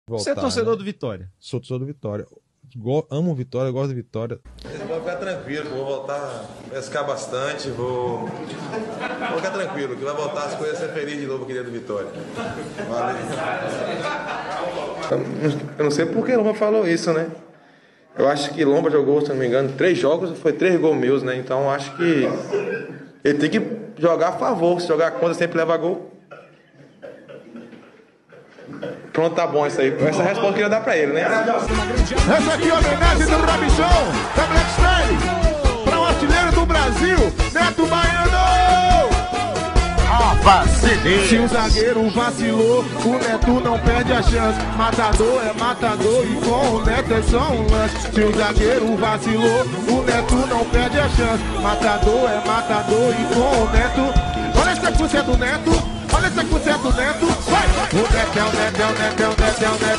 Você é torcedor do Vitória? Sou torcedor do Vitória. Amo Vitória, gosto de Vitória. Vocês vão ficar tranquilo, vou voltar a pescar bastante, vou ficar tranquilo, que vai voltar as coisas a ser feliz de novo aqui dentro do Vitória. Valeu. Eu não sei por que Lomba falou isso, né? Eu acho que Lomba jogou, se não me engano, 3 jogos, foi 3 gols meus, né? Então acho que ele tem que jogar a favor, se jogar contra sempre leva gol. Pronto, tá bom isso aí. Essa resposta que eu queria dar pra ele, né? Essa aqui é a homenagem do Rabichão, da Black Style, para o artilheiro do Brasil, Neto Baiano! Se o zagueiro vacilou, o Neto não perde a chance. Matador é matador e com o Neto é só um lance. Se o zagueiro vacilou, o Neto não perde a chance. Matador é matador e com o Neto. Olha esse 7% do Neto, olha esse 7% do Neto. Vai! O Neto é o Neto, é o Neto, é o Neto, é o Neto.